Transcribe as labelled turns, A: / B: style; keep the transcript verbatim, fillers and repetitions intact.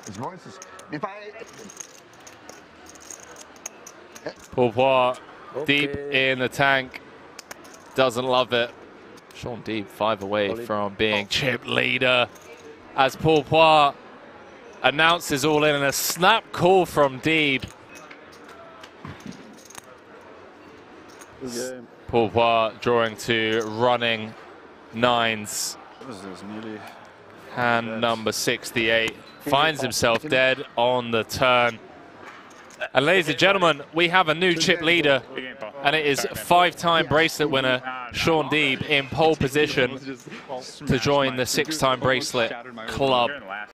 A: Phua deep in the tank. Doesn't love it. Shaun Deeb five away from being chip leader as Phua announces all in and a snap call from Deeb. Phua drawing to running nines. Hand number sixty-eight finds himself dead on the turn. And ladies and gentlemen, we have a new chip leader, and it is five-time bracelet winner Shaun Deeb in pole position to join the six-time bracelet club.